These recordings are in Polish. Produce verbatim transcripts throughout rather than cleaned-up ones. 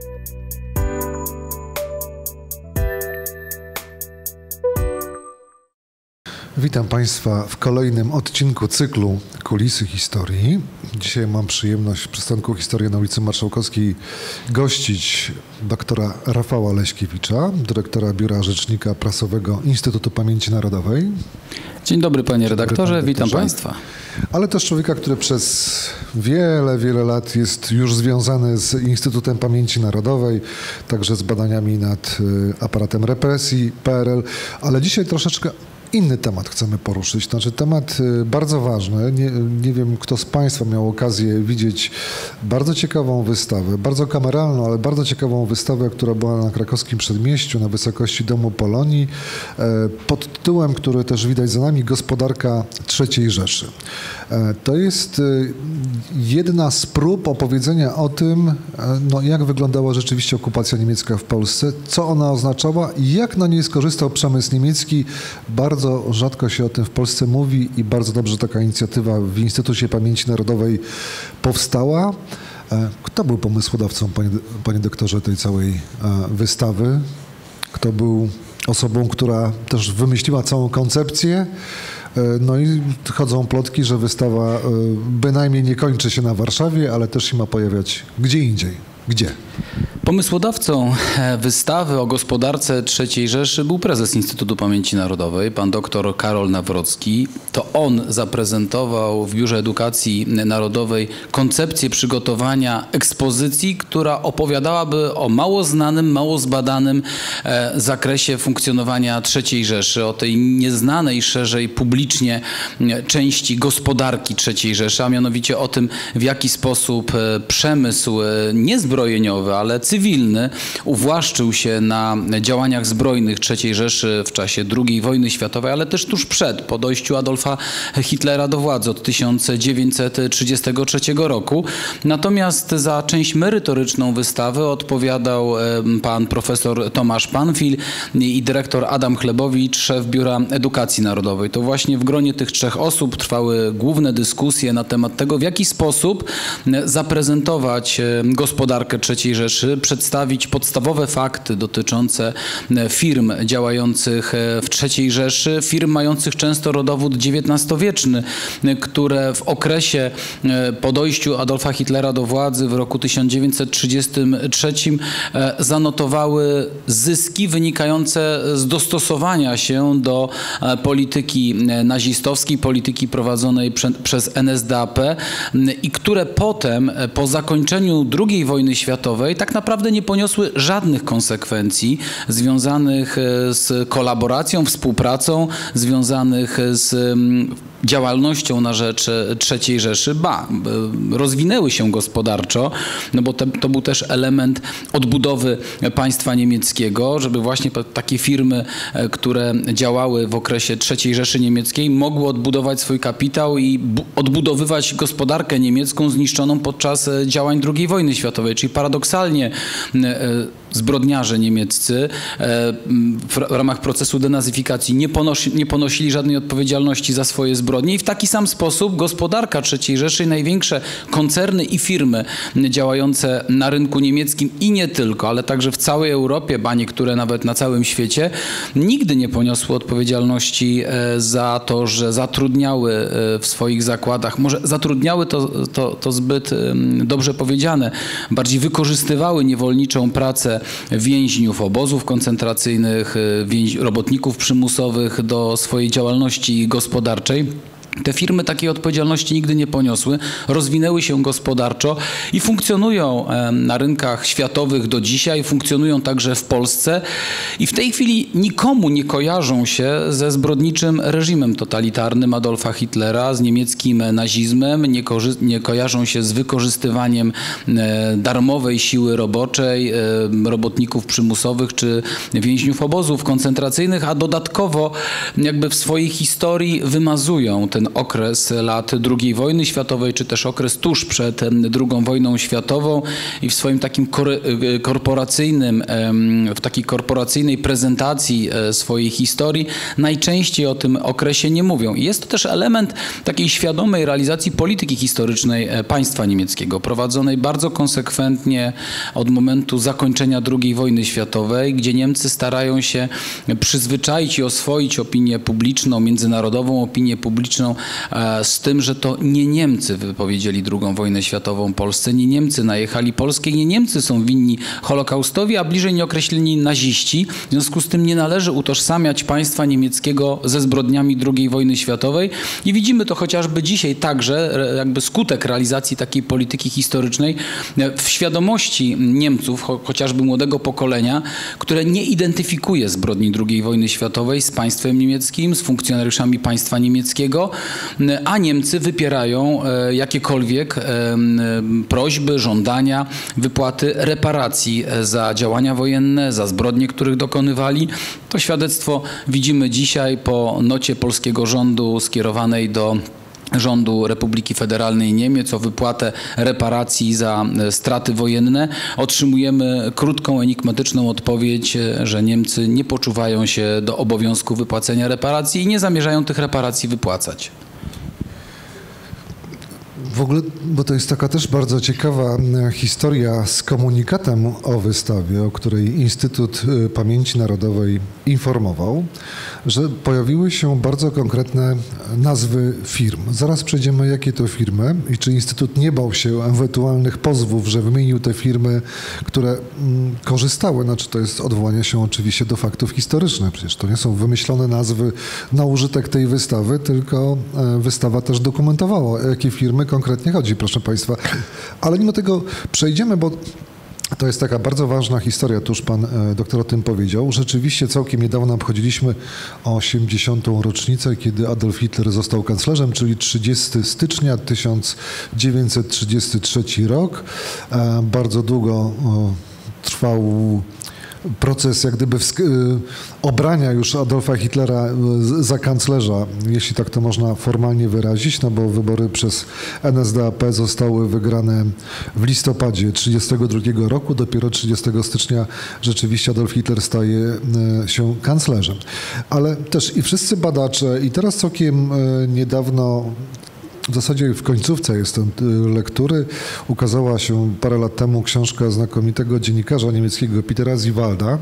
Witam Państwa w kolejnym odcinku cyklu Kulisy Historii. Dzisiaj mam przyjemność w przystanku Historii na ulicy Marszałkowskiej gościć doktora Rafała Leśkiewicza, dyrektora Biura Rzecznika Prasowego Instytutu Pamięci Narodowej. Dzień dobry panie redaktorze, Dzień dobry, witam Państwa. Ale też człowieka, który przez wiele, wiele lat jest już związany z Instytutem Pamięci Narodowej, także z badaniami nad aparatem represji P R L, ale dzisiaj troszeczkę inny temat chcemy poruszyć, znaczy temat bardzo ważny. Nie, nie wiem, kto z Państwa miał okazję widzieć bardzo ciekawą wystawę, bardzo kameralną, ale bardzo ciekawą wystawę, która była na krakowskim Przedmieściu, na wysokości Domu Polonii, pod tytułem, który też widać za nami, Gospodarka trzeciej Rzeszy. To jest jedna z prób opowiedzenia o tym, no, jak wyglądała rzeczywiście okupacja niemiecka w Polsce, co ona oznaczała i jak na niej skorzystał przemysł niemiecki. Bardzo Bardzo rzadko się o tym w Polsce mówi i bardzo dobrze taka inicjatywa w Instytucie Pamięci Narodowej powstała. Kto był pomysłodawcą, panie, panie doktorze, tej całej wystawy? Kto był osobą, która też wymyśliła całą koncepcję? No i chodzą plotki, że wystawa bynajmniej nie kończy się na Warszawie, ale też się ma pojawiać gdzie indziej. Gdzie? Pomysłodawcą wystawy o gospodarce trzeciej Rzeszy był prezes Instytutu Pamięci Narodowej, pan doktor Karol Nawrocki. To on zaprezentował w Biurze Edukacji Narodowej koncepcję przygotowania ekspozycji, która opowiadałaby o mało znanym, mało zbadanym zakresie funkcjonowania trzeciej Rzeszy, o tej nieznanej szerzej publicznie części gospodarki trzeciej Rzeszy, a mianowicie o tym, w jaki sposób przemysł niezbrojeniowy, ale cywilny uwłaszczył się na działaniach zbrojnych trzeciej Rzeszy w czasie drugiej wojny światowej, ale też tuż przed, po dojściu Adolfa Hitlera do władzy od tysiąc dziewięćset trzydziestego trzeciego roku. Natomiast za część merytoryczną wystawy odpowiadał pan profesor Tomasz Panfil i dyrektor Adam Chlebowicz, szef Biura Edukacji Narodowej. To właśnie w gronie tych trzech osób trwały główne dyskusje na temat tego, w jaki sposób zaprezentować gospodarkę trzeciej Rzeszy, przedstawić podstawowe fakty dotyczące firm działających w trzeciej Rzeszy, firm mających często rodowód dziewiętnastowieczny, które w okresie po dojściu Adolfa Hitlera do władzy w roku tysiąc dziewięćset trzydziestym trzecim zanotowały zyski wynikające z dostosowania się do polityki nazistowskiej, polityki prowadzonej prze, przez N S D A P i które potem po zakończeniu drugiej wojny światowej tak naprawdę nie poniosły żadnych konsekwencji związanych z kolaboracją, współpracą, związanych z działalnością na rzecz trzeciej Rzeszy, ba, rozwinęły się gospodarczo, no bo te, to był też element odbudowy państwa niemieckiego, żeby właśnie takie firmy, które działały w okresie trzeciej Rzeszy niemieckiej, mogły odbudować swój kapitał i odbudowywać gospodarkę niemiecką zniszczoną podczas działań drugiej wojny światowej, czyli paradoksalnie zbrodniarze niemieccy w ramach procesu denazyfikacji nie, ponosi, nie ponosili żadnej odpowiedzialności za swoje zbrodnie i w taki sam sposób gospodarka trzeciej Rzeszy, największe koncerny i firmy działające na rynku niemieckim i nie tylko, ale także w całej Europie, ba niektóre nawet na całym świecie, nigdy nie poniosły odpowiedzialności za to, że zatrudniały w swoich zakładach, może zatrudniały to, to, to zbyt dobrze powiedziane, bardziej wykorzystywały niewolniczą pracę więźniów obozów koncentracyjnych, więź, robotników przymusowych do swojej działalności gospodarczej. Te firmy takiej odpowiedzialności nigdy nie poniosły, rozwinęły się gospodarczo i funkcjonują na rynkach światowych do dzisiaj, funkcjonują także w Polsce i w tej chwili nikomu nie kojarzą się ze zbrodniczym reżimem totalitarnym Adolfa Hitlera, z niemieckim nazizmem, nie, nie kojarzą się z wykorzystywaniem darmowej siły roboczej, robotników przymusowych czy więźniów obozów koncentracyjnych, a dodatkowo jakby w swojej historii wymazują ten ten okres lat drugiej wojny światowej, czy też okres tuż przed drugą wojną światową i w swoim takim korporacyjnym, w takiej korporacyjnej prezentacji swojej historii najczęściej o tym okresie nie mówią. I jest to też element takiej świadomej realizacji polityki historycznej państwa niemieckiego, prowadzonej bardzo konsekwentnie od momentu zakończenia drugiej wojny światowej, gdzie Niemcy starają się przyzwyczaić i oswoić opinię publiczną, międzynarodową opinię publiczną z tym, że to nie Niemcy wypowiedzieli drugą wojnę światową Polsce, nie Niemcy najechali Polskę i nie Niemcy są winni Holokaustowi, a bliżej nieokreśleni naziści. W związku z tym nie należy utożsamiać państwa niemieckiego ze zbrodniami drugiej wojny światowej i widzimy to chociażby dzisiaj także, jakby skutek realizacji takiej polityki historycznej w świadomości Niemców, cho chociażby młodego pokolenia, które nie identyfikuje zbrodni drugiej wojny światowej z państwem niemieckim, z funkcjonariuszami państwa niemieckiego, a Niemcy wypierają jakiekolwiek prośby, żądania wypłaty reparacji za działania wojenne, za zbrodnie, których dokonywali. To świadectwo widzimy dzisiaj po nocie polskiego rządu skierowanej do rządu Republiki Federalnej Niemiec o wypłatę reparacji za straty wojenne. Otrzymujemy krótką, enigmatyczną odpowiedź, że Niemcy nie poczuwają się do obowiązku wypłacenia reparacji i nie zamierzają tych reparacji wypłacać. W ogóle, bo to jest taka też bardzo ciekawa historia z komunikatem o wystawie, o której Instytut Pamięci Narodowej informował, że pojawiły się bardzo konkretne nazwy firm. Zaraz przejdziemy, jakie to firmy i czy Instytut nie bał się ewentualnych pozwów, że wymienił te firmy, które mm, korzystały. Znaczy to jest odwołanie się oczywiście do faktów historycznych. Przecież to nie są wymyślone nazwy na użytek tej wystawy, tylko wystawa też dokumentowała, o jakie firmy konkretnie chodzi, proszę Państwa. Ale mimo tego przejdziemy, bo to jest taka bardzo ważna historia, tuż pan doktor o tym powiedział. Rzeczywiście całkiem niedawno obchodziliśmy osiemdziesiątą rocznicę, kiedy Adolf Hitler został kanclerzem, czyli trzydziestego stycznia tysiąc dziewięćset trzydziesty trzeci rok. Bardzo długo trwał proces jak gdyby obrania już Adolfa Hitlera za kanclerza, jeśli tak to można formalnie wyrazić, no bo wybory przez N S D A P zostały wygrane w listopadzie trzydziestego drugiego roku, dopiero trzydziestego stycznia rzeczywiście Adolf Hitler staje się kanclerzem. Ale też i wszyscy badacze i teraz całkiem niedawno, w zasadzie w końcówce jestem lektury, ukazała się parę lat temu książka znakomitego dziennikarza niemieckiego Petera Siewalda,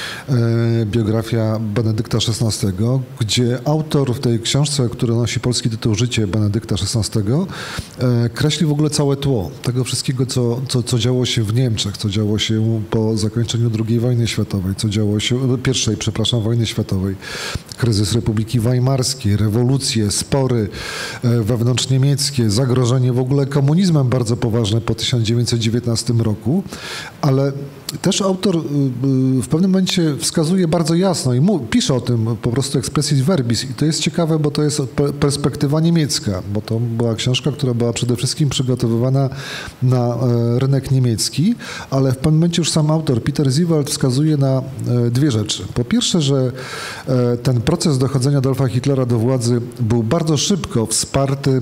biografia Benedykta szesnastego, gdzie autor w tej książce, która nosi polski tytuł Życie Benedykta szesnastego, kreśli w ogóle całe tło tego wszystkiego, co, co, co działo się w Niemczech, co działo się po zakończeniu drugiej wojny światowej, co działo się, pierwszej, przepraszam, wojny światowej, kryzys Republiki Weimarskiej, rewolucje, spory wewnątrzniemieckie, zagrożenie w ogóle komunizmem bardzo poważne po tysiąc dziewięćset dziewiętnastym roku, ale też autor w pewnym momencie wskazuje bardzo jasno i mu, pisze o tym po prostu expressis verbis i to jest ciekawe, bo to jest perspektywa niemiecka, bo to była książka, która była przede wszystkim przygotowywana na rynek niemiecki, ale w pewnym momencie już sam autor Peter Siewald wskazuje na dwie rzeczy. Po pierwsze, że ten proces dochodzenia Adolfa Hitlera do władzy był bardzo szybko wsparty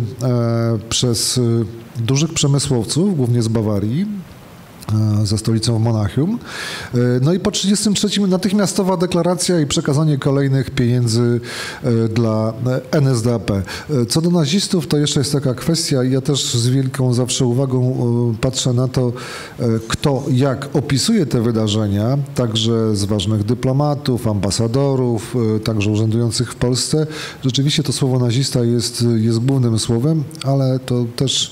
przez dużych przemysłowców, głównie z Bawarii, ze stolicą w Monachium. No i po trzydziestym trzecim natychmiastowa deklaracja i przekazanie kolejnych pieniędzy dla N S D A P. Co do nazistów, to jeszcze jest taka kwestia i ja też z wielką zawsze uwagą patrzę na to, kto jak opisuje te wydarzenia, także z ważnych dyplomatów, ambasadorów, także urzędujących w Polsce. Rzeczywiście to słowo nazista jest, jest głównym słowem, ale to też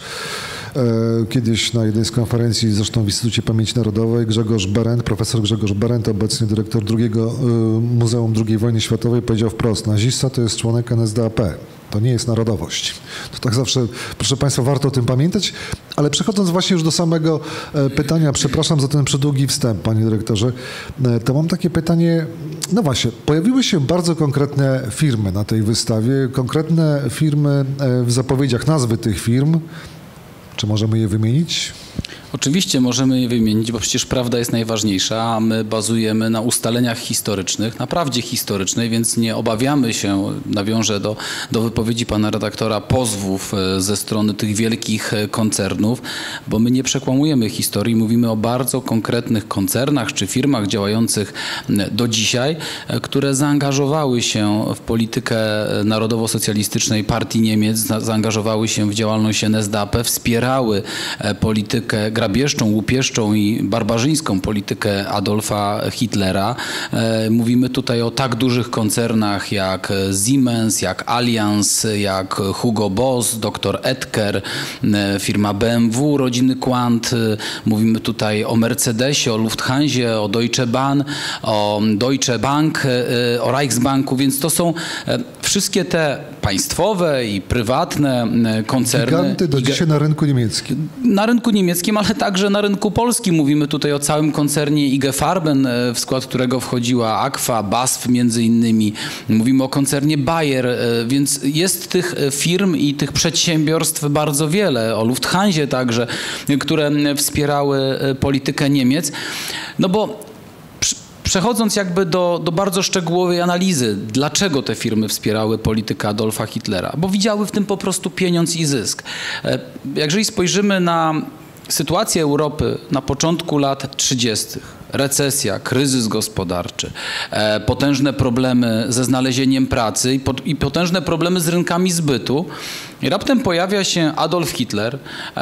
kiedyś na jednej z konferencji, zresztą w Instytucie Pamięci Narodowej, Grzegorz Berendt, profesor Grzegorz Berendt, obecnie dyrektor drugiego Muzeum drugiej Wojny Światowej, powiedział wprost, nazista to jest członek N S D A P. To nie jest narodowość. To tak zawsze, proszę Państwa, warto o tym pamiętać, ale przechodząc właśnie już do samego pytania, przepraszam za ten przedługi wstęp, panie dyrektorze, to mam takie pytanie, no właśnie, pojawiły się bardzo konkretne firmy na tej wystawie, konkretne firmy w zapowiedziach, nazwy tych firm. Czy możemy je wymienić? Oczywiście możemy je wymienić, bo przecież prawda jest najważniejsza, a my bazujemy na ustaleniach historycznych, na prawdzie historycznej, więc nie obawiamy się, nawiążę do, do wypowiedzi pana redaktora, pozwów ze strony tych wielkich koncernów, bo my nie przekłamujemy historii, mówimy o bardzo konkretnych koncernach czy firmach działających do dzisiaj, które zaangażowały się w politykę narodowo-socjalistycznej Partii Niemiec, zaangażowały się w działalność N S D A P, wspierały politykę grabieżczą, łupieszczą i barbarzyńską politykę Adolfa Hitlera. Mówimy tutaj o tak dużych koncernach jak Siemens, jak Allianz, jak Hugo Boss, doktor Edker, firma B M W, rodziny Quandt. Mówimy tutaj o Mercedesie, o Lufthansie, o Deutsche Bahn, o Deutsche Bank, o Reichsbanku, więc to są wszystkie te państwowe i prywatne koncerny. Giganty do dzisiaj na rynku niemieckim. Na rynku niemieckim, ale także na rynku polskim. Mówimy tutaj o całym koncernie I G Farben, w skład którego wchodziła Aqua, B A S F między innymi. Mówimy o koncernie Bayer, więc jest tych firm i tych przedsiębiorstw bardzo wiele. O Lufthansie także, które wspierały politykę Niemiec. No bo przechodząc jakby do, do bardzo szczegółowej analizy, dlaczego te firmy wspierały politykę Adolfa Hitlera? Bo widziały w tym po prostu pieniądz i zysk. Jeżeli spojrzymy na sytuację Europy na początku lat trzydziestych, recesja, kryzys gospodarczy, e, potężne problemy ze znalezieniem pracy i, pot, i potężne problemy z rynkami zbytu. I raptem pojawia się Adolf Hitler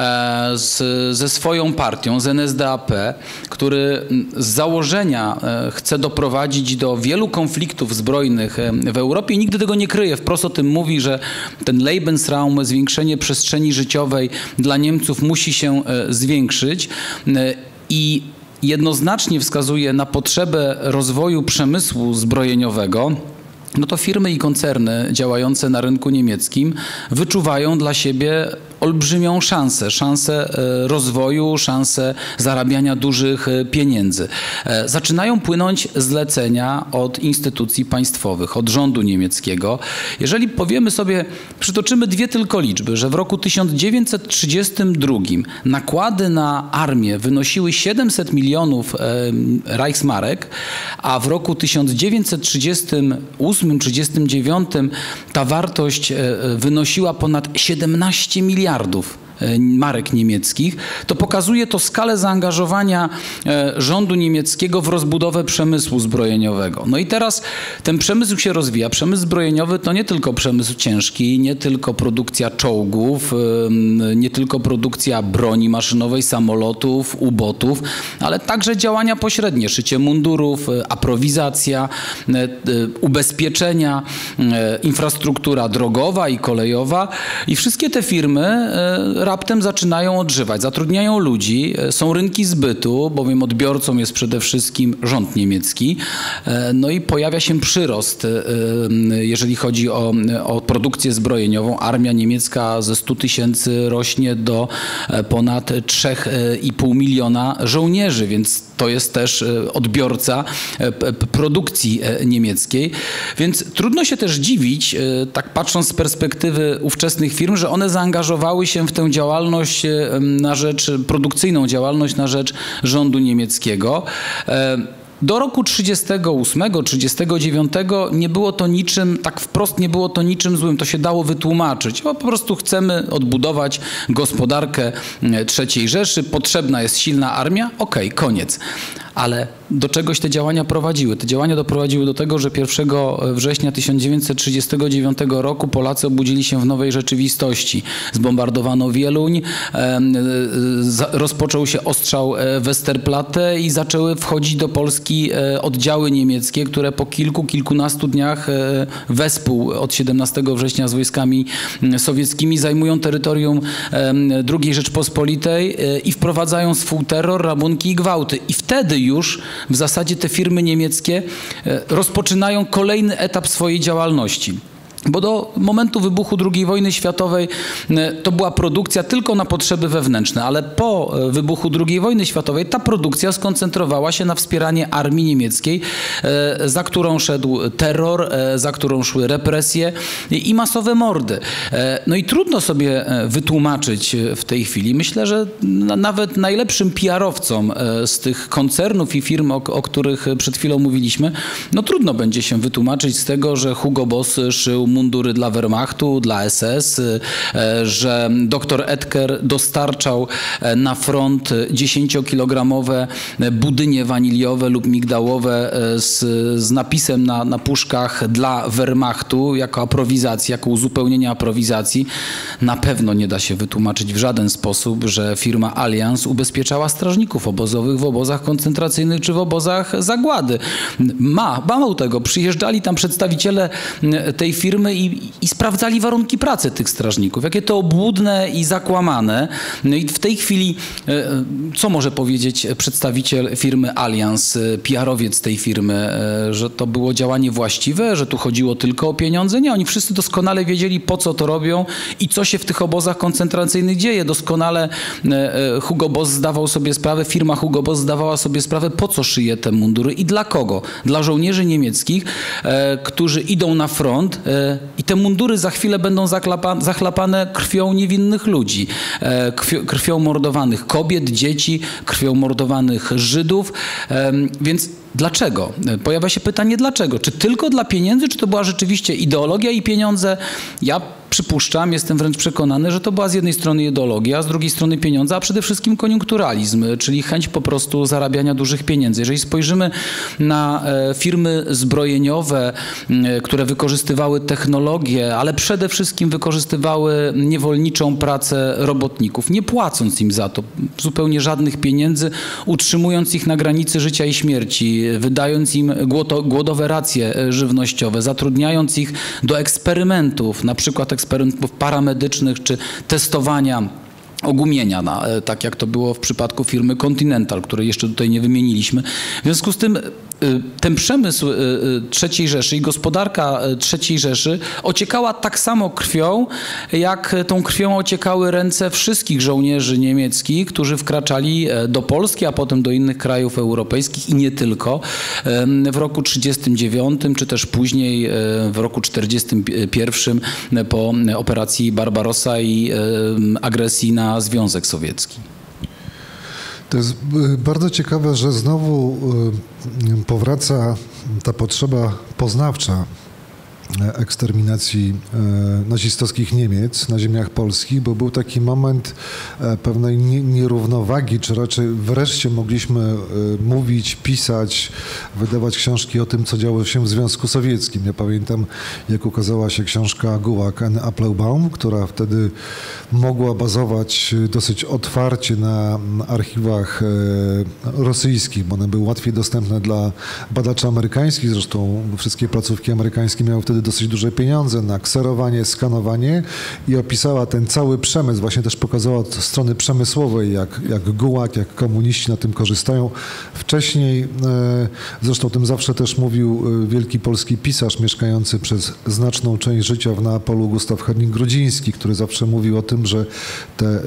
e, z, ze swoją partią, z N S D A P, który z założenia e, chce doprowadzić do wielu konfliktów zbrojnych w Europie i nigdy tego nie kryje. Wprost o tym mówi, że ten Lebensraum, zwiększenie przestrzeni życiowej dla Niemców musi się e, zwiększyć e, i jednoznacznie wskazuje na potrzebę rozwoju przemysłu zbrojeniowego, no to firmy i koncerny działające na rynku niemieckim wyczuwają dla siebie olbrzymią szansę, szansę rozwoju, szansę zarabiania dużych pieniędzy. Zaczynają płynąć zlecenia od instytucji państwowych, od rządu niemieckiego. Jeżeli powiemy sobie, przytoczymy dwie tylko liczby, że w roku tysiąc dziewięćset trzydziestym drugim nakłady na armię wynosiły siedemset milionów Reichsmarek, a w roku tysiąc dziewięćset trzydziestym ósmym trzydziestym dziewiątym ta wartość wynosiła ponad siedemnaście miliardów marek niemieckich, to pokazuje to skalę zaangażowania rządu niemieckiego w rozbudowę przemysłu zbrojeniowego. No i teraz ten przemysł się rozwija. Przemysł zbrojeniowy to nie tylko przemysł ciężki, nie tylko produkcja czołgów, nie tylko produkcja broni maszynowej, samolotów, ubotów, ale także działania pośrednie, szycie mundurów, aprowizacja, ubezpieczenia, infrastruktura drogowa i kolejowa i wszystkie te firmy raptem zaczynają odżywać, zatrudniają ludzi, są rynki zbytu, bowiem odbiorcą jest przede wszystkim rząd niemiecki, no i pojawia się przyrost, jeżeli chodzi o, o produkcję zbrojeniową. Armia niemiecka ze stu tysięcy rośnie do ponad trzech i pół miliona żołnierzy, więc to jest też odbiorca produkcji niemieckiej, więc trudno się też dziwić, tak patrząc z perspektywy ówczesnych firm, że one zaangażowały się w tę działalność na rzecz, produkcyjną działalność na rzecz rządu niemieckiego. Do roku trzydziestego ósmego, trzydziestego dziewiątego nie było to niczym, tak wprost nie było to niczym złym, to się dało wytłumaczyć, bo po prostu chcemy odbudować gospodarkę trzeciej Rzeszy, potrzebna jest silna armia, okej, okay, koniec. Ale do czegoś te działania prowadziły. Te działania doprowadziły do tego, że pierwszego września tysiąc dziewięćset trzydziestego dziewiątego roku Polacy obudzili się w nowej rzeczywistości. Zbombardowano Wieluń, rozpoczął się ostrzał Westerplatte i zaczęły wchodzić do Polski oddziały niemieckie, które po kilku, kilkunastu dniach wespół od siedemnastego września z wojskami sowieckimi zajmują terytorium drugiej Rzeczpospolitej i wprowadzają swój terror, rabunki i gwałty. I wtedy już w zasadzie te firmy niemieckie rozpoczynają kolejny etap swojej działalności. Bo do momentu wybuchu drugiej wojny światowej to była produkcja tylko na potrzeby wewnętrzne, ale po wybuchu drugiej wojny światowej ta produkcja skoncentrowała się na wspieranie armii niemieckiej, za którą szedł terror, za którą szły represje i masowe mordy. No i trudno sobie wytłumaczyć w tej chwili. Myślę, że nawet najlepszym P R-owcom z tych koncernów i firm, o, o których przed chwilą mówiliśmy, no trudno będzie się wytłumaczyć z tego, że Hugo Boss szył mundury dla Wehrmachtu, dla S S, że doktor Edker dostarczał na front dziesięciokilogramowe budynie waniliowe lub migdałowe z, z napisem na, na puszkach dla Wehrmachtu jako aprowizacji, jako uzupełnienie aprowizacji. Na pewno nie da się wytłumaczyć w żaden sposób, że firma Allianz ubezpieczała strażników obozowych w obozach koncentracyjnych czy w obozach zagłady. Ma, mało tego, przyjeżdżali tam przedstawiciele tej firmy I, i sprawdzali warunki pracy tych strażników, jakie to obłudne i zakłamane. No i w tej chwili, co może powiedzieć przedstawiciel firmy Allianz, P R-owiec tej firmy, że to było działanie właściwe, że tu chodziło tylko o pieniądze? Nie, oni wszyscy doskonale wiedzieli, po co to robią i co się w tych obozach koncentracyjnych dzieje. Doskonale Hugo Boss zdawał sobie sprawę, firma Hugo Boss zdawała sobie sprawę, po co szyje te mundury i dla kogo? Dla żołnierzy niemieckich, którzy idą na front, i te mundury za chwilę będą zachlapane krwią niewinnych ludzi, krwią mordowanych kobiet, dzieci, krwią mordowanych Żydów. Więc dlaczego? Pojawia się pytanie dlaczego? Czy tylko dla pieniędzy, czy to była rzeczywiście ideologia i pieniądze? Ja przypuszczam, jestem wręcz przekonany, że to była z jednej strony ideologia, a z drugiej strony pieniądze, a przede wszystkim koniunkturalizm, czyli chęć po prostu zarabiania dużych pieniędzy. Jeżeli spojrzymy na firmy zbrojeniowe, które wykorzystywały technologię, ale przede wszystkim wykorzystywały niewolniczą pracę robotników, nie płacąc im za to zupełnie żadnych pieniędzy, utrzymując ich na granicy życia i śmierci, wydając im głodowe racje żywnościowe, zatrudniając ich do eksperymentów, na przykład eksperymentów paramedycznych czy testowania ogumienia, na, tak jak to było w przypadku firmy Continental, której jeszcze tutaj nie wymieniliśmy. W związku z tym ten przemysł trzeciej Rzeszy i gospodarka trzeciej Rzeszy ociekała tak samo krwią, jak tą krwią ociekały ręce wszystkich żołnierzy niemieckich, którzy wkraczali do Polski, a potem do innych krajów europejskich i nie tylko w roku trzydziestym dziewiątym, czy też później w roku czterdziestym pierwszym po operacji Barbarossa i agresji na Związek Sowiecki. To jest bardzo ciekawe, że znowu powraca ta potrzeba poznawcza eksterminacji nazistowskich Niemiec na ziemiach polskich, bo był taki moment pewnej nierównowagi, czy raczej wreszcie mogliśmy mówić, pisać, wydawać książki o tym, co działo się w Związku Sowieckim. Ja pamiętam, jak ukazała się książka Gulag and Applebaum, która wtedy mogła bazować dosyć otwarcie na archiwach rosyjskich, bo one były łatwiej dostępne dla badaczy amerykańskich. Zresztą wszystkie placówki amerykańskie miały wtedy dosyć duże pieniądze na kserowanie, skanowanie i opisała ten cały przemysł, właśnie też pokazała od strony przemysłowej, jak, jak Gulag, jak komuniści na tym korzystają. Wcześniej, zresztą o tym zawsze też mówił wielki polski pisarz mieszkający przez znaczną część życia w Neapolu, Gustaw Herling-Grudziński, który zawsze mówił o tym, że te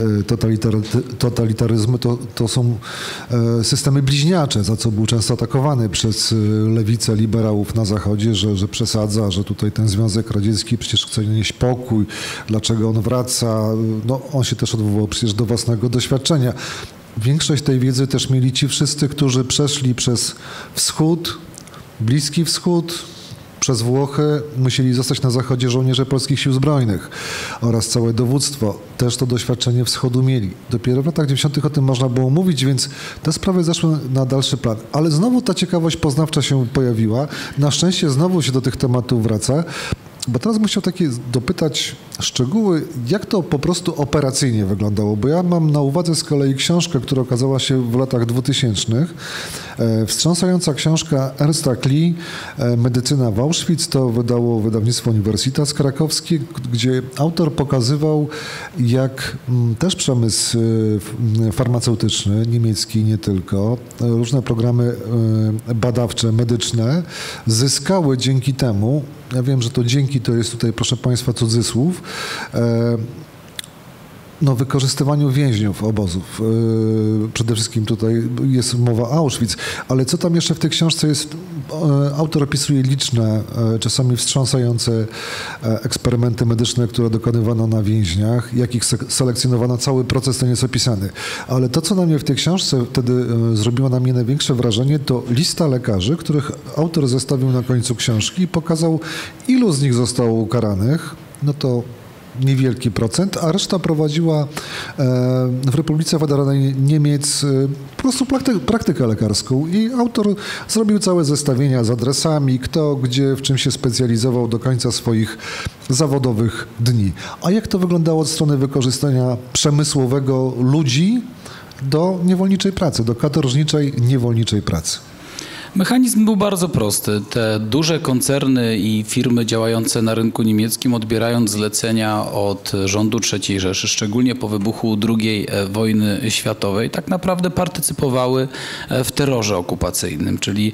totalitaryzmy to, to są systemy bliźniacze, za co był często atakowany przez lewicę liberałów na Zachodzie, że, że przesadza, że tutaj ten Związek Radziecki przecież chce nieść pokój, dlaczego on wraca. No, on się też odwoływał przecież do własnego doświadczenia. Większość tej wiedzy też mieli ci wszyscy, którzy przeszli przez Wschód, Bliski Wschód, przez Włochy, musieli zostać na Zachodzie żołnierze polskich sił zbrojnych oraz całe dowództwo. Też to doświadczenie Wschodu mieli. Dopiero w latach dziewięćdziesiątych o tym można było mówić, więc te sprawy zeszły na dalszy plan. Ale znowu ta ciekawość poznawcza się pojawiła. Na szczęście znowu się do tych tematów wraca. Bo teraz bym chciał takie dopytać szczegóły, jak to po prostu operacyjnie wyglądało, bo ja mam na uwadze z kolei książkę, która okazała się w latach dwutysięcznych. Wstrząsająca książka Ernsta Klee, Medycyna w Auschwitz, to wydało wydawnictwo Uniwersytet Krakowski, gdzie autor pokazywał, jak też przemysł farmaceutyczny, niemiecki nie tylko, różne programy badawcze, medyczne zyskały dzięki temu, ja wiem, że to dzięki to jest tutaj, proszę Państwa, cudzysłów, no, wykorzystywaniu więźniów obozów. Przede wszystkim tutaj jest mowa o Auschwitz, ale co tam jeszcze w tej książce jest? Autor opisuje liczne, czasami wstrząsające eksperymenty medyczne, które dokonywano na więźniach, jak ich selekcjonowano, cały proces ten jest opisany. Ale to, co na mnie w tej książce wtedy zrobiło na mnie największe wrażenie, to lista lekarzy, których autor zestawił na końcu książki i pokazał, ilu z nich zostało ukaranych. No to niewielki procent, a reszta prowadziła w Republice Federalnej Niemiec po prostu prakty, praktykę lekarską i autor zrobił całe zestawienia z adresami, kto gdzie w czym się specjalizował do końca swoich zawodowych dni. A jak to wyglądało od strony wykorzystania przemysłowego ludzi do niewolniczej pracy, do katorżniczej, niewolniczej pracy? Mechanizm był bardzo prosty. Te duże koncerny i firmy działające na rynku niemieckim, odbierając zlecenia od rządu trzeciej Rzeszy, szczególnie po wybuchu drugiej wojny światowej, tak naprawdę partycypowały w terrorze okupacyjnym, czyli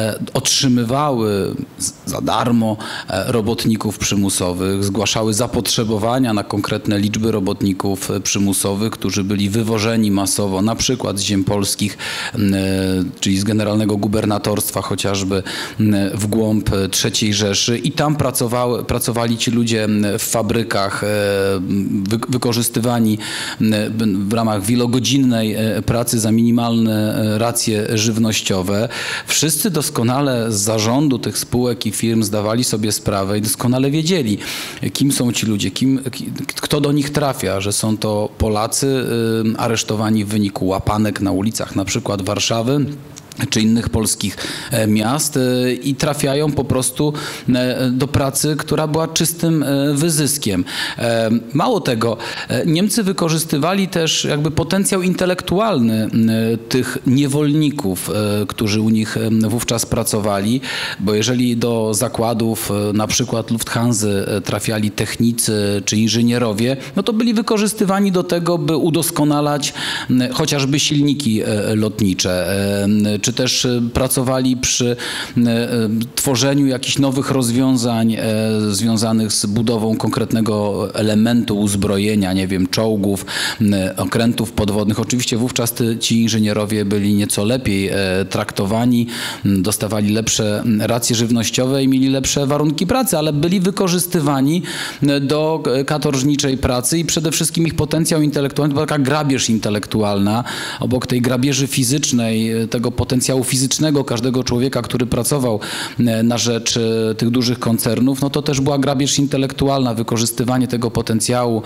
otrzymywały za darmo robotników przymusowych, zgłaszały zapotrzebowania na konkretne liczby robotników przymusowych, którzy byli wywożeni masowo, na przykład z ziem polskich, czyli z generalnego gubernatora, chociażby w głąb trzeciej Rzeszy i tam pracowały, pracowali ci ludzie w fabrykach, wy, wykorzystywani w ramach wielogodzinnej pracy za minimalne racje żywnościowe. Wszyscy doskonale z zarządu tych spółek i firm zdawali sobie sprawę i doskonale wiedzieli, kim są ci ludzie, kim, kto do nich trafia, że są to Polacy aresztowani w wyniku łapanek na ulicach na przykład Warszawy czy innych polskich miast i trafiają po prostu do pracy, która była czystym wyzyskiem. Mało tego, Niemcy wykorzystywali też jakby potencjał intelektualny tych niewolników, którzy u nich wówczas pracowali, bo jeżeli do zakładów na przykład Lufthansy trafiali technicy czy inżynierowie, no to byli wykorzystywani do tego, by udoskonalać chociażby silniki lotnicze, czy też pracowali przy tworzeniu jakichś nowych rozwiązań związanych z budową konkretnego elementu uzbrojenia, nie wiem, czołgów, okrętów podwodnych. Oczywiście wówczas ci inżynierowie byli nieco lepiej traktowani, dostawali lepsze racje żywnościowe i mieli lepsze warunki pracy, ale byli wykorzystywani do katorżniczej pracy i przede wszystkim ich potencjał intelektualny, to była taka grabież intelektualna, obok tej grabieży fizycznej, tego potencjału fizycznego każdego człowieka, który pracował na rzecz tych dużych koncernów, no to też była grabież intelektualna, wykorzystywanie tego potencjału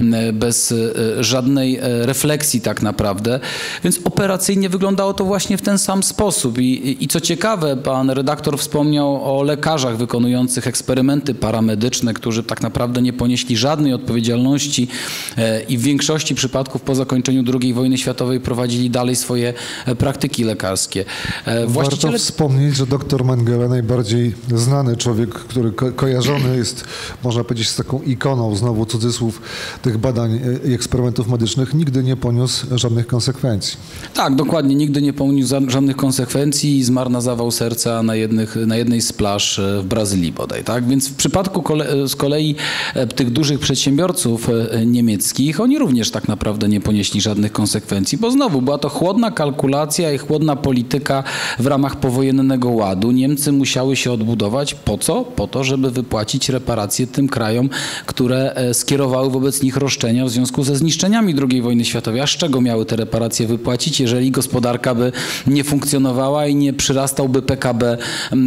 bez żadnej refleksji tak naprawdę. Więc operacyjnie wyglądało to właśnie w ten sam sposób. I, i co ciekawe, pan redaktor wspomniał o lekarzach wykonujących eksperymenty paramedyczne, którzy tak naprawdę nie ponieśli żadnej odpowiedzialności i w większości przypadków po zakończeniu drugiej wojny światowej prowadzili dalej swoje praktyki lekarskie. Właściciele... Warto wspomnieć, że doktor Mengele, najbardziej znany człowiek, który ko kojarzony jest, można powiedzieć, z taką ikoną, znowu cudzysłów, tych badań i eksperymentów medycznych, nigdy nie poniósł żadnych konsekwencji. Tak, dokładnie, nigdy nie poniósł żadnych konsekwencji i zmarł na zawał serca na, jednych, na jednej z plaż w Brazylii bodaj. Tak? Więc w przypadku kole z kolei tych dużych przedsiębiorców niemieckich, oni również tak naprawdę nie ponieśli żadnych konsekwencji, bo znowu była to chłodna kalkulacja i chłodna polityka w ramach powojennego ładu. Niemcy musiały się odbudować. Po co? Po to, żeby wypłacić reparacje tym krajom, które skierowały wobec nich roszczenia w związku ze zniszczeniami drugiej wojny światowej. A z czego miały te reparacje wypłacić, jeżeli gospodarka by nie funkcjonowała i nie przyrastałby P K B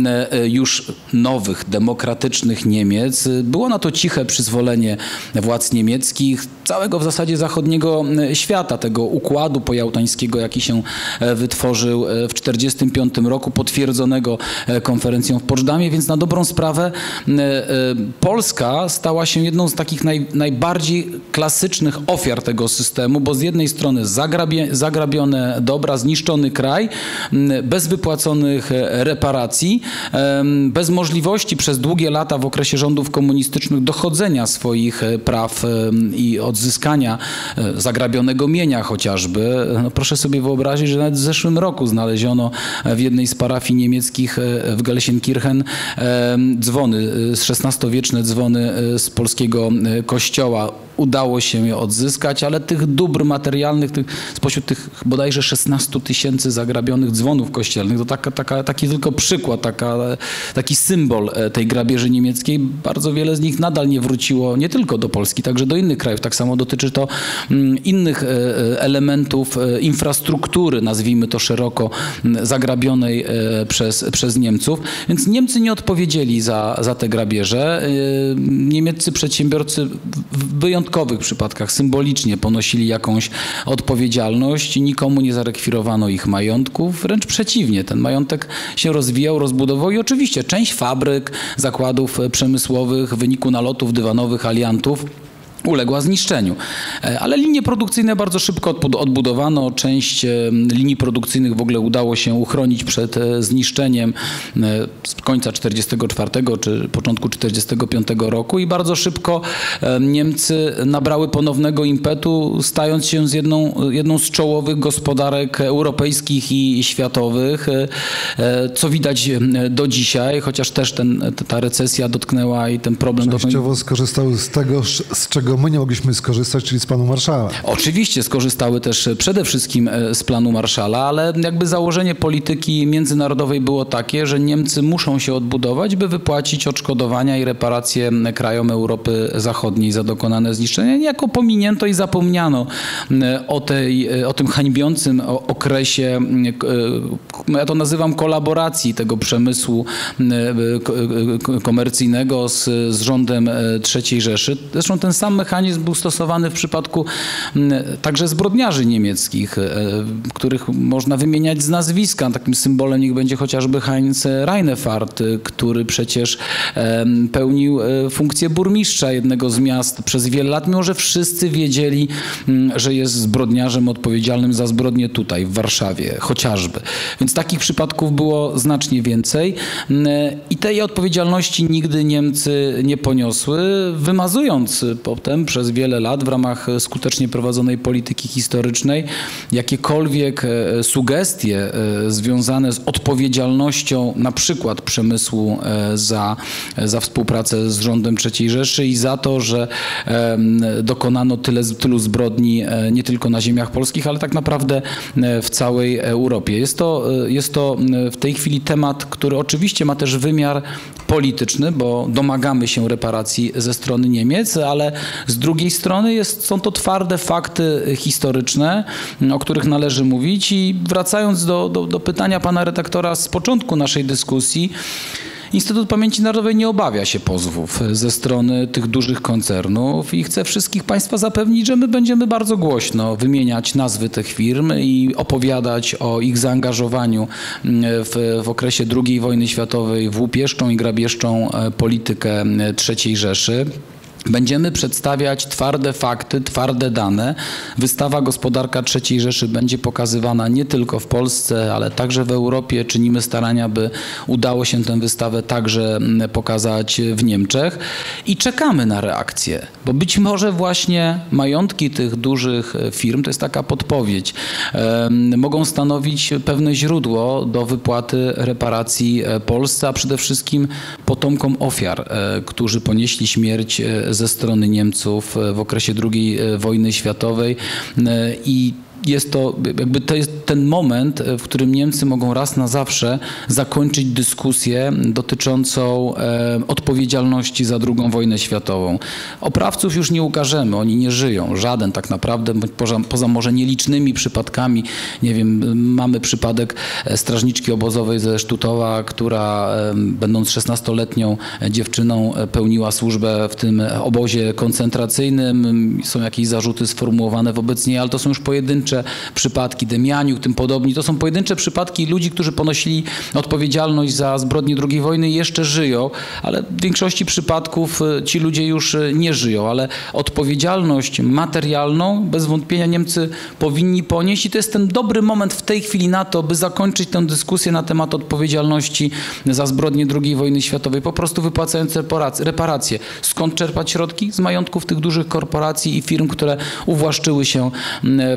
już nowych, demokratycznych Niemiec? Było na to ciche przyzwolenie władz niemieckich, całego w zasadzie zachodniego świata, tego układu pojałtańskiego, jaki się wytworzył w tysiąc dziewięćset czterdziestym piątym roku, potwierdzonego konferencją w Poczdamie, więc na dobrą sprawę Polska stała się jedną z takich naj, najbardziej klasycznych ofiar tego systemu, bo z jednej strony zagrabie, zagrabione dobra, zniszczony kraj, bez wypłaconych reparacji, bez możliwości przez długie lata w okresie rządów komunistycznych dochodzenia swoich praw i odzyskania zagrabionego mienia chociażby. No proszę sobie wyobrazić, że nawet w zeszłym roku znaleźli znaleziono w jednej z parafii niemieckich w Gelsenkirchen dzwony, szesnastowieczne dzwony z polskiego kościoła. Udało się je odzyskać, ale tych dóbr materialnych, tych, spośród tych bodajże szesnastu tysięcy zagrabionych dzwonów kościelnych, to taka, taka, taki tylko przykład, taka, taki symbol tej grabieży niemieckiej. Bardzo wiele z nich nadal nie wróciło nie tylko do Polski, także do innych krajów. Tak samo dotyczy to innych elementów infrastruktury, nazwijmy to szeroko, zagrabionej przez, przez Niemców. Więc Niemcy nie odpowiedzieli za, za te grabieże. Niemieccy przedsiębiorcy w wyjątkowych przypadkach symbolicznie ponosili jakąś odpowiedzialność. Nikomu nie zarekwirowano ich majątków. Wręcz przeciwnie, ten majątek się rozwijał, rozbudował i oczywiście część fabryk, zakładów przemysłowych w wyniku nalotów dywanowych aliantów uległa zniszczeniu. Ale linie produkcyjne bardzo szybko odbudowano. Część linii produkcyjnych w ogóle udało się uchronić przed zniszczeniem z końca czterdziestego czwartego czy początku czterdziestego piątego roku i bardzo szybko Niemcy nabrały ponownego impetu, stając się z jedną, jedną z czołowych gospodarek europejskich i światowych, co widać do dzisiaj, chociaż też ten, ta recesja dotknęła i ten problem... Częściowo skorzystały z tego, z czego my nie mogliśmy skorzystać, czyli z planu Marshalla. Oczywiście skorzystały też przede wszystkim z planu Marshalla, ale jakby założenie polityki międzynarodowej było takie, że Niemcy muszą się odbudować, by wypłacić odszkodowania i reparacje krajom Europy Zachodniej za dokonane zniszczenia. Niejako pominięto i zapomniano o, tej, o tym hańbiącym okresie, ja to nazywam kolaboracji tego przemysłu komercyjnego z, z rządem trzeciej Rzeszy. Zresztą ten sam mechanizm był stosowany w przypadku także zbrodniarzy niemieckich, których można wymieniać z nazwiska. Takim symbolem niech będzie chociażby Heinz Reinefart, który przecież pełnił funkcję burmistrza jednego z miast przez wiele lat, mimo że wszyscy wiedzieli, że jest zbrodniarzem odpowiedzialnym za zbrodnie tutaj, w Warszawie, chociażby. Więc takich przypadków było znacznie więcej i tej odpowiedzialności nigdy Niemcy nie poniosły, wymazując potem przez wiele lat w ramach skutecznie prowadzonej polityki historycznej jakiekolwiek sugestie związane z odpowiedzialnością na przykład przemysłu za, za współpracę z rządem trzeciej Rzeszy i za to, że dokonano tyle, tylu zbrodni nie tylko na ziemiach polskich, ale tak naprawdę w całej Europie. Jest to, jest to w tej chwili temat, który oczywiście ma też wymiar polityczny, bo domagamy się reparacji ze strony Niemiec, ale z drugiej strony jest, są to twarde fakty historyczne, o których należy mówić. I wracając do, do, do pytania pana redaktora z początku naszej dyskusji, Instytut Pamięci Narodowej nie obawia się pozwów ze strony tych dużych koncernów i chcę wszystkich państwa zapewnić, że my będziemy bardzo głośno wymieniać nazwy tych firm i opowiadać o ich zaangażowaniu w, w okresie drugiej wojny światowej w łupieszczą i grabieżczą politykę trzeciej Rzeszy. Będziemy przedstawiać twarde fakty, twarde dane. Wystawa Gospodarka trzeciej Rzeszy będzie pokazywana nie tylko w Polsce, ale także w Europie. Czynimy starania, by udało się tę wystawę także pokazać w Niemczech i czekamy na reakcję, bo być może właśnie majątki tych dużych firm, to jest taka podpowiedź, mogą stanowić pewne źródło do wypłaty reparacji Polsce, a przede wszystkim potomkom ofiar, którzy ponieśli śmierć ze strony Niemców w okresie drugiej wojny światowej i jest to, jakby to jest ten moment, w którym Niemcy mogą raz na zawsze zakończyć dyskusję dotyczącą e, odpowiedzialności za drugą wojnę światową. Oprawców już nie ukażemy, oni nie żyją, żaden tak naprawdę, poza, poza może nielicznymi przypadkami. Nie wiem, mamy przypadek strażniczki obozowej ze Sztutowa, która e, będąc szesnastoletnią dziewczyną pełniła służbę w tym obozie koncentracyjnym. Są jakieś zarzuty sformułowane wobec niej, ale to są już pojedyncze przypadki, Demianiuk, tym podobni. To są pojedyncze przypadki ludzi, którzy ponosili odpowiedzialność za zbrodnie drugiej wojny i jeszcze żyją, ale w większości przypadków ci ludzie już nie żyją, ale odpowiedzialność materialną bez wątpienia Niemcy powinni ponieść i to jest ten dobry moment w tej chwili na to, by zakończyć tę dyskusję na temat odpowiedzialności za zbrodnie drugiej wojny światowej, po prostu wypłacając reparacje. Skąd czerpać środki? Z majątków tych dużych korporacji i firm, które uwłaszczyły się w okresie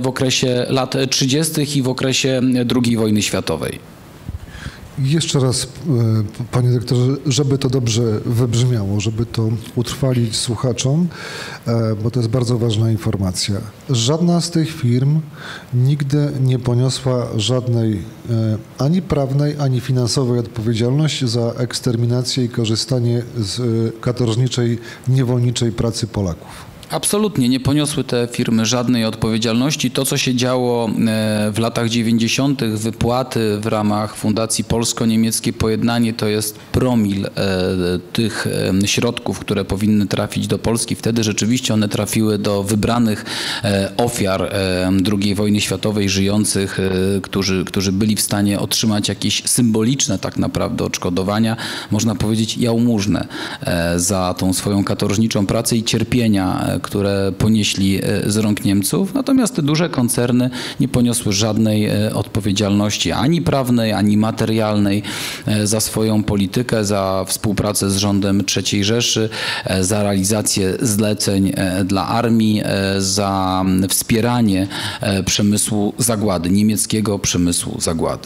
okresie lat trzydziestych i w okresie drugiej wojny światowej. Jeszcze raz, panie dyrektorze, żeby to dobrze wybrzmiało, żeby to utrwalić słuchaczom, bo to jest bardzo ważna informacja. Żadna z tych firm nigdy nie poniosła żadnej ani prawnej, ani finansowej odpowiedzialności za eksterminację i korzystanie z katorżniczej, niewolniczej pracy Polaków. Absolutnie nie poniosły te firmy żadnej odpowiedzialności. To, co się działo w latach dziewięćdziesiątych, wypłaty w ramach Fundacji Polsko-Niemieckie Pojednanie, to jest promil tych środków, które powinny trafić do Polski. Wtedy rzeczywiście one trafiły do wybranych ofiar drugiej wojny światowej, żyjących, którzy, którzy byli w stanie otrzymać jakieś symboliczne tak naprawdę odszkodowania, można powiedzieć jałmużnę za tą swoją katorżniczą pracę i cierpienia, które ponieśli z rąk Niemców, natomiast te duże koncerny nie poniosły żadnej odpowiedzialności ani prawnej, ani materialnej za swoją politykę, za współpracę z rządem trzeciej Rzeszy, za realizację zleceń dla armii, za wspieranie przemysłu zagłady, niemieckiego przemysłu zagłady.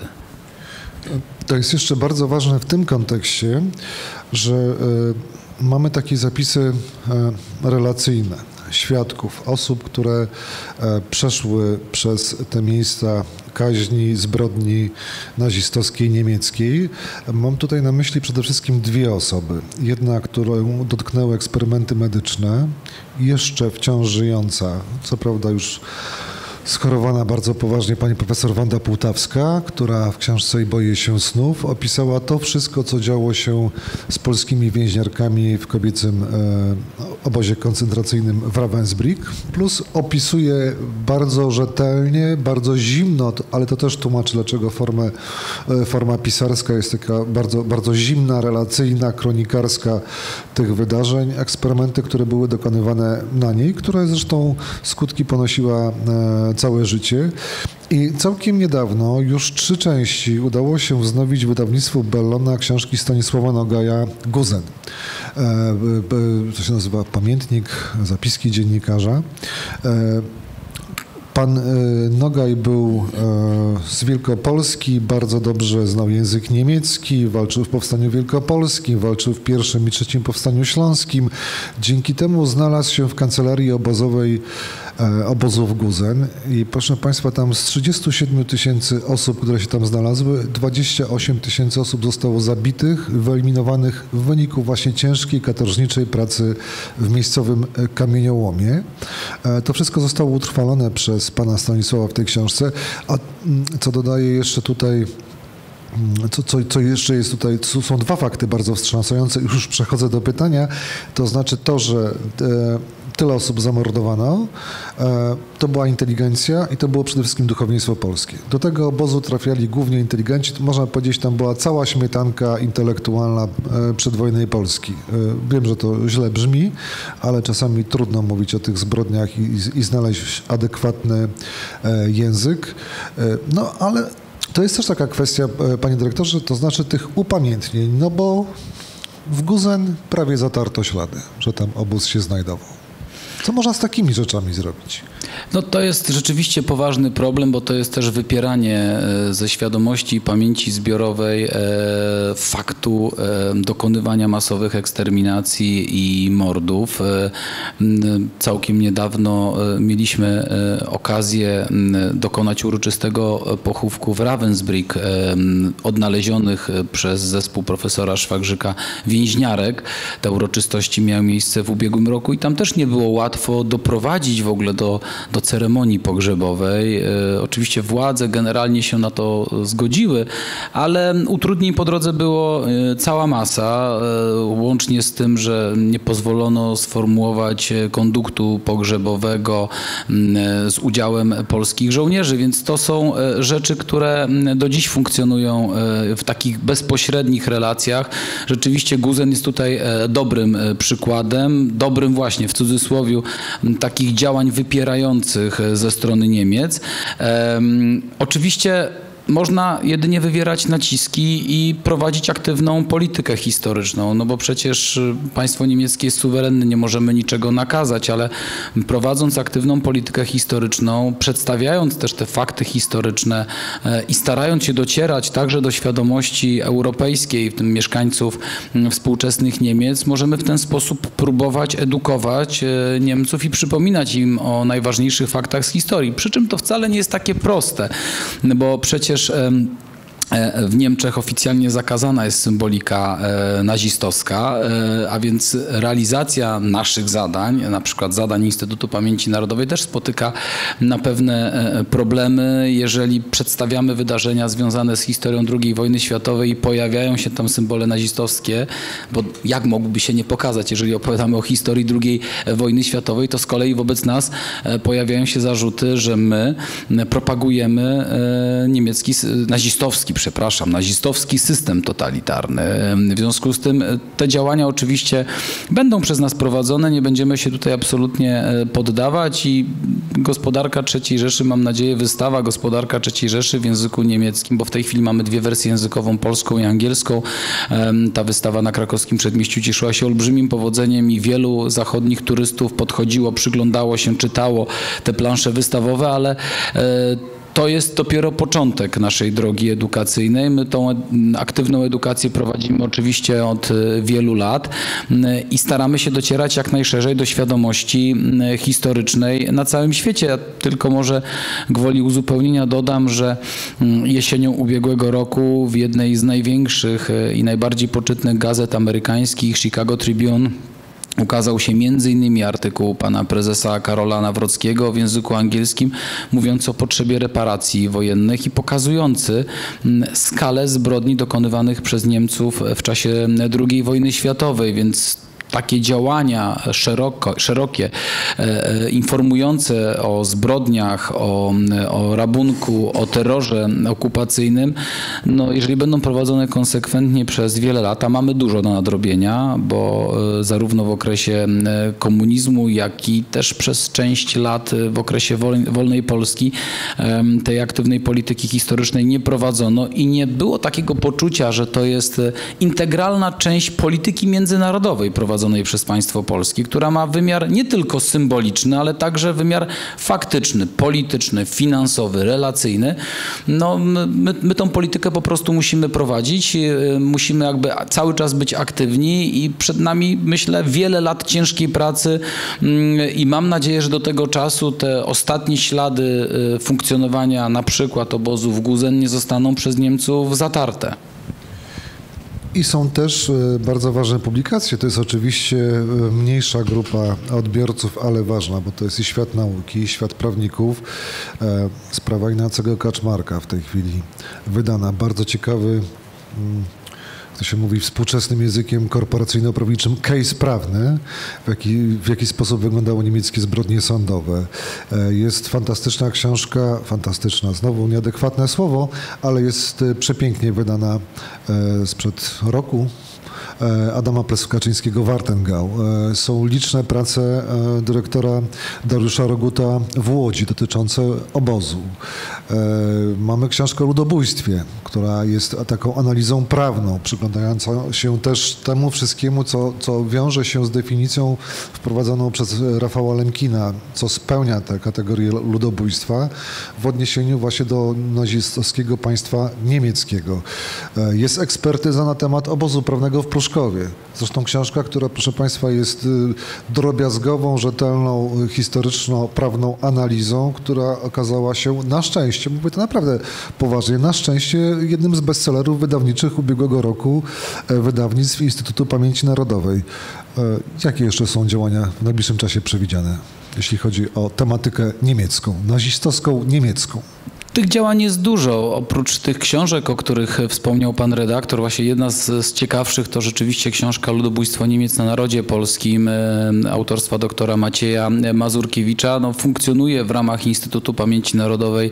To jest jeszcze bardzo ważne w tym kontekście, że mamy takie zapisy relacyjne świadków, osób, które przeszły przez te miejsca kaźni, zbrodni nazistowskiej, niemieckiej. Mam tutaj na myśli przede wszystkim dwie osoby. Jedna, którą dotknęły eksperymenty medyczne, jeszcze wciąż żyjąca, co prawda już schorowana bardzo poważnie, pani profesor Wanda Półtawska, która w książce "I boję się snów" opisała to wszystko, co działo się z polskimi więźniarkami w kobiecym e, obozie koncentracyjnym w Ravensbrück, plus opisuje bardzo rzetelnie, bardzo zimno, ale to też tłumaczy, dlaczego formę, e, forma pisarska jest taka bardzo, bardzo zimna, relacyjna, kronikarska tych wydarzeń, eksperymenty, które były dokonywane na niej, które zresztą skutki ponosiła e, całe życie. I całkiem niedawno, już trzy części, udało się wznowić wydawnictwu Bellona książki Stanisława Nogaja "Guzen". To się nazywa Pamiętnik, zapiski dziennikarza. Pan Nogaj był z Wielkopolski, bardzo dobrze znał język niemiecki, walczył w Powstaniu Wielkopolskim, walczył w pierwszym i trzecim Powstaniu Śląskim. Dzięki temu znalazł się w kancelarii obozowej obozów Guzen i proszę Państwa, tam z trzydziestu siedmiu tysięcy osób, które się tam znalazły, dwadzieścia osiem tysięcy osób zostało zabitych, wyeliminowanych w wyniku właśnie ciężkiej, katorżniczej pracy w miejscowym kamieniołomie. To wszystko zostało utrwalone przez pana Stanisława w tej książce, a co dodaję jeszcze tutaj, Co, co, co jeszcze jest tutaj, są dwa fakty bardzo wstrząsające, już przechodzę do pytania, to znaczy to, że e, tyle osób zamordowano, e, to była inteligencja i to było przede wszystkim duchowieństwo polskie. Do tego obozu trafiali głównie inteligenci, można powiedzieć, tam była cała śmietanka intelektualna e, przedwojennej Polski. E, wiem, że to źle brzmi, ale czasami trudno mówić o tych zbrodniach i, i znaleźć adekwatny e, język. E, no ale to jest też taka kwestia, panie dyrektorze, to znaczy tych upamiętnień, no bo w Guzen prawie zatarto ślady, że tam obóz się znajdował. Co można z takimi rzeczami zrobić? No to jest rzeczywiście poważny problem, bo to jest też wypieranie ze świadomości i pamięci zbiorowej faktu dokonywania masowych eksterminacji i mordów. Całkiem niedawno mieliśmy okazję dokonać uroczystego pochówku w Ravensbrück odnalezionych przez zespół profesora Szwagrzyka więźniarek. Te uroczystości miały miejsce w ubiegłym roku i tam też nie było łatwo doprowadzić w ogóle do do ceremonii pogrzebowej. Oczywiście władze generalnie się na to zgodziły, ale utrudnień po drodze było cała masa, łącznie z tym, że nie pozwolono sformułować konduktu pogrzebowego z udziałem polskich żołnierzy, więc to są rzeczy, które do dziś funkcjonują w takich bezpośrednich relacjach. Rzeczywiście Guzen jest tutaj dobrym przykładem, dobrym właśnie w cudzysłowie takich działań wypierających ze strony Niemiec. Um, oczywiście można jedynie wywierać naciski i prowadzić aktywną politykę historyczną, no bo przecież państwo niemieckie jest suwerenne, nie możemy niczego nakazać, ale prowadząc aktywną politykę historyczną, przedstawiając też te fakty historyczne i starając się docierać także do świadomości europejskiej, w tym mieszkańców współczesnych Niemiec, możemy w ten sposób próbować edukować Niemców i przypominać im o najważniejszych faktach z historii. Przy czym to wcale nie jest takie proste, bo przecież w Niemczech oficjalnie zakazana jest symbolika nazistowska, a więc realizacja naszych zadań, na przykład zadań Instytutu Pamięci Narodowej, też spotyka na pewne problemy, jeżeli przedstawiamy wydarzenia związane z historią drugiej wojny światowej i pojawiają się tam symbole nazistowskie, bo jak mogłyby się nie pokazać, jeżeli opowiadamy o historii drugiej wojny światowej, to z kolei wobec nas pojawiają się zarzuty, że my propagujemy niemiecki, nazistowski przepraszam, nazistowski system totalitarny. W związku z tym te działania oczywiście będą przez nas prowadzone, nie będziemy się tutaj absolutnie poddawać i gospodarka trzeciej Rzeszy, mam nadzieję, wystawa Gospodarka trzeciej Rzeszy w języku niemieckim, bo w tej chwili mamy dwie wersje językową, polską i angielską. Ta wystawa na krakowskim Przedmieściu cieszyła się olbrzymim powodzeniem i wielu zachodnich turystów podchodziło, przyglądało się, czytało te plansze wystawowe, ale to jest dopiero początek naszej drogi edukacyjnej. My tą aktywną edukację prowadzimy oczywiście od wielu lat i staramy się docierać jak najszerzej do świadomości historycznej na całym świecie. Ja tylko może gwoli uzupełnienia dodam, że jesienią ubiegłego roku w jednej z największych i najbardziej poczytnych gazet amerykańskich, Chicago Tribune, ukazał się między innymi artykuł pana prezesa Karola Nawrockiego w języku angielskim, mówiący o potrzebie reparacji wojennych i pokazujący skalę zbrodni dokonywanych przez Niemców w czasie drugiej wojny światowej, więc takie działania szeroko, szerokie, e, informujące o zbrodniach, o, o rabunku, o terrorze okupacyjnym, no jeżeli będą prowadzone konsekwentnie przez wiele lat, a mamy dużo do nadrobienia, bo e, zarówno w okresie komunizmu, jak i też przez część lat w okresie wol, wolnej Polski e, tej aktywnej polityki historycznej nie prowadzono i nie było takiego poczucia, że to jest integralna część polityki międzynarodowej prowadzonej przez państwo polskie, która ma wymiar nie tylko symboliczny, ale także wymiar faktyczny, polityczny, finansowy, relacyjny. No, my, my tą politykę po prostu musimy prowadzić, musimy jakby cały czas być aktywni i przed nami, myślę, wiele lat ciężkiej pracy i mam nadzieję, że do tego czasu te ostatnie ślady funkcjonowania na przykład obozów Gusen nie zostaną przez Niemców zatarte. I są też bardzo ważne publikacje. To jest oczywiście mniejsza grupa odbiorców, ale ważna, bo to jest i świat nauki, i świat prawników. Sprawa Ignacego Kaczmarka w tej chwili wydana. Bardzo ciekawy, to się mówi współczesnym językiem korporacyjno-prawniczym, case prawny, w jaki, w jaki sposób wyglądały niemieckie zbrodnie sądowe. Jest fantastyczna książka, fantastyczna, znowu nieadekwatne słowo, ale jest przepięknie wydana sprzed roku. Adama Plewskaczyńskiego Wartengau. Są liczne prace dyrektora Dariusza Roguta w Łodzi dotyczące obozu. Mamy książkę o ludobójstwie, która jest taką analizą prawną, przyglądającą się też temu wszystkiemu, co, co wiąże się z definicją wprowadzoną przez Rafała Lemkina, co spełnia tę kategorię ludobójstwa w odniesieniu właśnie do nazistowskiego państwa niemieckiego. Jest ekspertyza na temat obozu prawnego w Pruszkowie. Zresztą książka, która, proszę Państwa, jest drobiazgową, rzetelną, historyczno-prawną analizą, która okazała się na szczęście, mówię to naprawdę poważnie, na szczęście jednym z bestsellerów wydawniczych ubiegłego roku wydawnictw Instytutu Pamięci Narodowej. Jakie jeszcze są działania w najbliższym czasie przewidziane, jeśli chodzi o tematykę niemiecką, nazistowską niemiecką? Tych działań jest dużo. Oprócz tych książek, o których wspomniał pan redaktor, właśnie jedna z, z ciekawszych to rzeczywiście książka Ludobójstwo Niemiec na narodzie polskim autorstwa doktora Macieja Mazurkiewicza. No, funkcjonuje w ramach Instytutu Pamięci Narodowej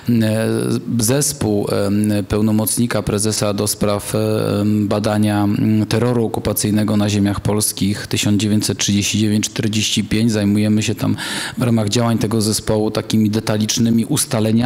zespół pełnomocnika prezesa do spraw badania terroru okupacyjnego na ziemiach polskich tysiąc dziewięćset trzydziesty dziewiąty do czterdziestego piątego. Zajmujemy się tam w ramach działań tego zespołu takimi detalicznymi ustaleniami do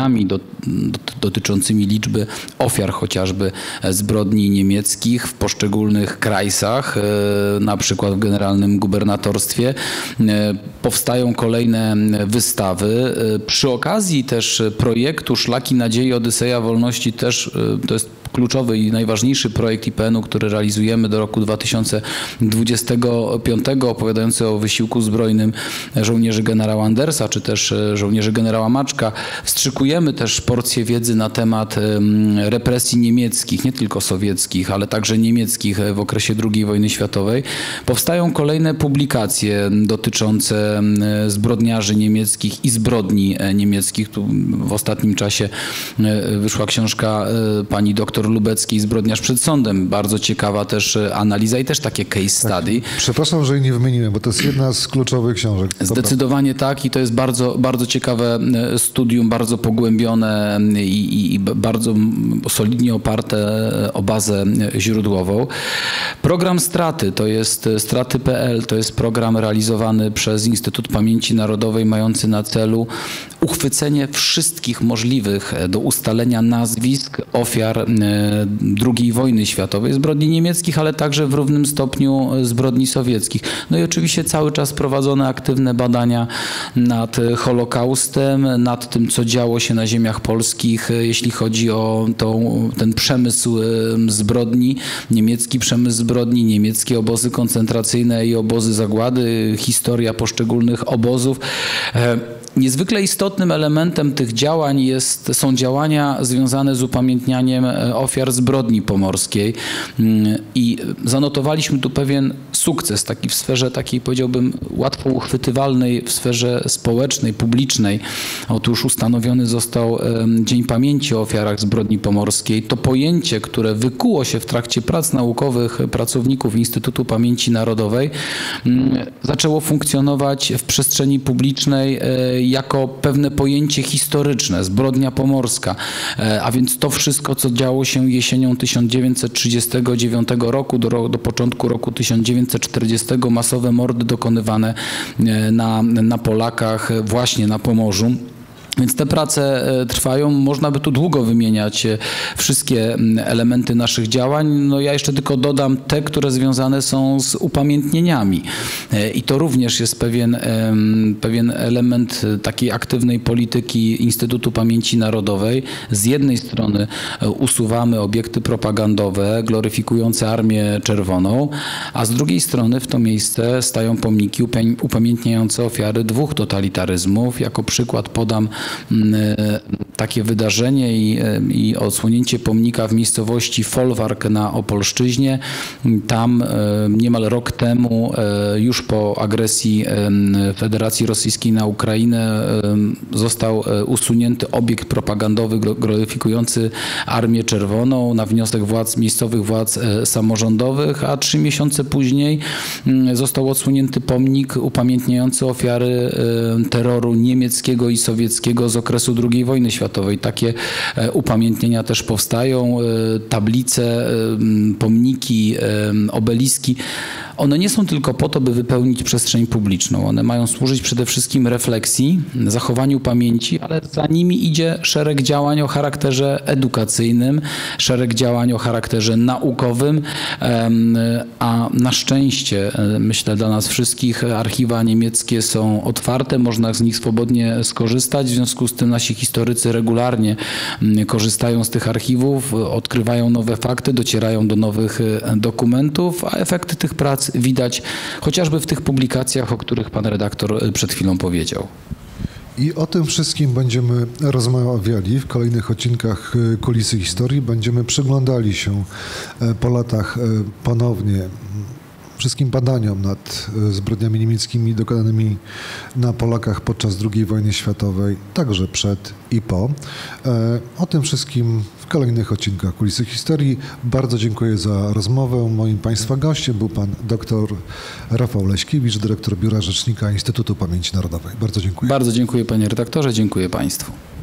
dotyczącymi liczby ofiar chociażby zbrodni niemieckich w poszczególnych krajsach, na przykład w Generalnym Gubernatorstwie. Powstają kolejne wystawy. Przy okazji też projektu Szlaki Nadziei Odyseja Wolności też to jest kluczowy i najważniejszy projekt I P N u, który realizujemy do roku dwa tysiące dwudziestego piątego, opowiadający o wysiłku zbrojnym żołnierzy generała Andersa, czy też żołnierzy generała Maczka. Wstrzykujemy też porcję wiedzy na temat represji niemieckich, nie tylko sowieckich, ale także niemieckich w okresie drugiej wojny światowej. Powstają kolejne publikacje dotyczące zbrodniarzy niemieckich i zbrodni niemieckich. Tu w ostatnim czasie wyszła książka pani doktor Lubeckiej Zbrodniarz przed sądem. Bardzo ciekawa też analiza i też takie case study. Tak. Przepraszam, że jej nie wymieniłem, bo to jest jedna z kluczowych książek. Zdecydowanie tak i to jest bardzo, bardzo ciekawe studium, bardzo pogłębione i, i, i bardzo solidnie oparte o bazę źródłową. Program Straty to jest straty kropka p l, to jest program realizowany przez Instytut Pamięci Narodowej mający na celu uchwycenie wszystkich możliwych do ustalenia nazwisk ofiar drugiej wojny światowej, zbrodni niemieckich, ale także w równym stopniu zbrodni sowieckich. No i oczywiście cały czas prowadzone aktywne badania nad Holokaustem, nad tym, co działo się na ziemiach polskich, jeśli chodzi o tą, ten przemysł zbrodni, niemiecki przemysł zbrodni, niemieckie obozy koncentracyjne i obozy zagłady, historia poszczególnych obozów. Niezwykle istotnym elementem tych działań jest, są działania związane z upamiętnianiem ofiar zbrodni pomorskiej i zanotowaliśmy tu pewien sukces, taki w sferze takiej, powiedziałbym, łatwo uchwytywalnej, w sferze społecznej, publicznej. Otóż ustanowiony został Dzień Pamięci o Ofiarach Zbrodni Pomorskiej. To pojęcie, które wykuło się w trakcie prac naukowych pracowników Instytutu Pamięci Narodowej, zaczęło funkcjonować w przestrzeni publicznej jako pewne pojęcie historyczne, zbrodnia pomorska, a więc to wszystko, co działo się jesienią tysiąc dziewięćset trzydziestego dziewiątego roku do, do początku roku tysiąc dziewięćset czterdziestego, masowe mordy dokonywane na, na Polakach właśnie na Pomorzu. Więc te prace trwają. Można by tu długo wymieniać wszystkie elementy naszych działań. No ja jeszcze tylko dodam te, które związane są z upamiętnieniami. I to również jest pewien, pewien element takiej aktywnej polityki Instytutu Pamięci Narodowej. Z jednej strony usuwamy obiekty propagandowe gloryfikujące Armię Czerwoną, a z drugiej strony w to miejsce stają pomniki upamiętniające ofiary dwóch totalitaryzmów. Jako przykład podam takie wydarzenie i, i odsłonięcie pomnika w miejscowości Folwark na Opolszczyźnie. Tam niemal rok temu, już po agresji Federacji Rosyjskiej na Ukrainę, został usunięty obiekt propagandowy gloryfikujący Armię Czerwoną na wniosek władz, miejscowych władz samorządowych, a trzy miesiące później został odsunięty pomnik upamiętniający ofiary terroru niemieckiego i sowieckiego z okresu drugiej wojny światowej. Takie upamiętnienia też powstają, tablice, pomniki, obeliski. One nie są tylko po to, by wypełnić przestrzeń publiczną. One mają służyć przede wszystkim refleksji, zachowaniu pamięci, ale za nimi idzie szereg działań o charakterze edukacyjnym, szereg działań o charakterze naukowym, a na szczęście, myślę, dla nas wszystkich archiwa niemieckie są otwarte, można z nich swobodnie skorzystać. W związku z tym nasi historycy regularnie korzystają z tych archiwów, odkrywają nowe fakty, docierają do nowych dokumentów, a efekty tych prac widać chociażby w tych publikacjach, o których pan redaktor przed chwilą powiedział. I o tym wszystkim będziemy rozmawiali w kolejnych odcinkach Kulisy Historii. Będziemy przyglądali się po latach ponownie wszystkim badaniom nad zbrodniami niemieckimi dokonanymi na Polakach podczas drugiej wojny światowej, także przed i po. O tym wszystkim w kolejnych odcinkach Kulisy Historii. Bardzo dziękuję za rozmowę. Moim Państwa gościem był pan dr Rafał Leśkiewicz, dyrektor Biura Rzecznika Instytutu Pamięci Narodowej. Bardzo dziękuję. Bardzo dziękuję panie redaktorze, dziękuję Państwu.